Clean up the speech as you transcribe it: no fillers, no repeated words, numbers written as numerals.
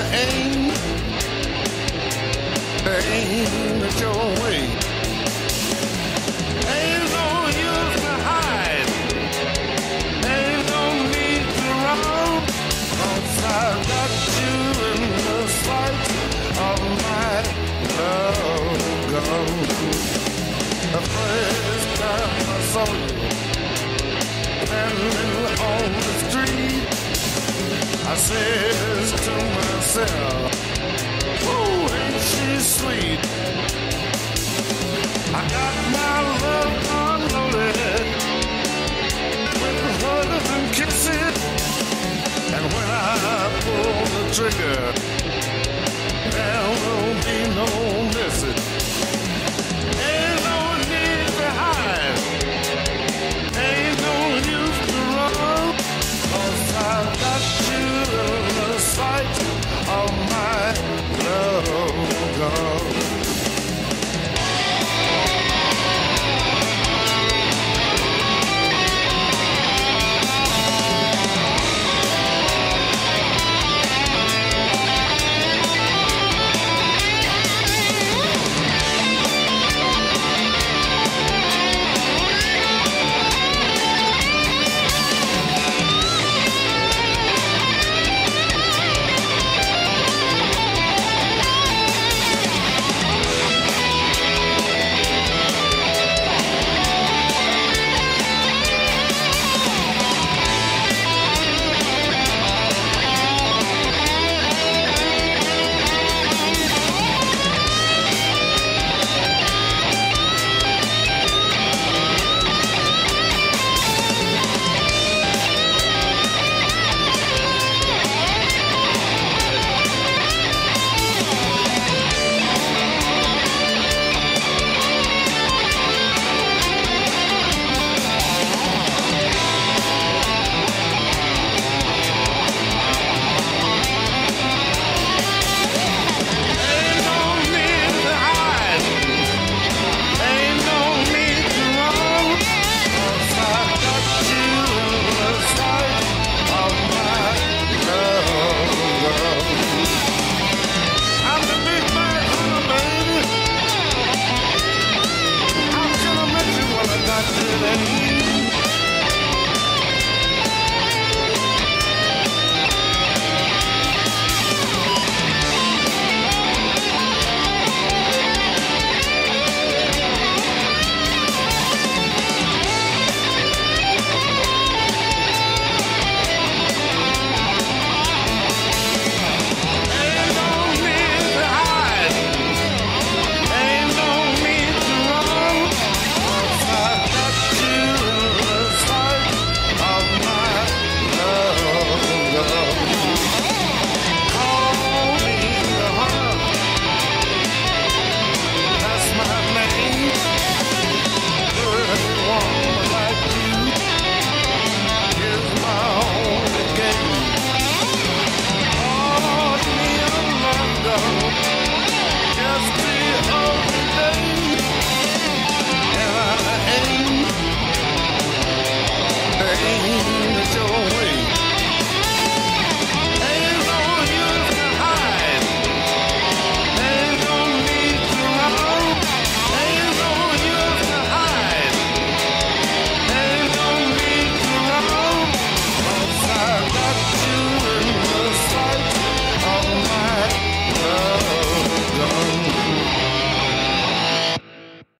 aim at your way. Ain't no use to hide, ain't no need to run, 'cause I've got you in the sight of my love gun. The first time I saw you standing on the street, I says to myself, "Ooh, ain't she sweet?" I got my love unloaded with hugs and kisses, and when I pull the trigger, there will be no missing. Ain't no need to hide, ain't no use to run, 'cause I've got you in the sight of my love gun. Ain't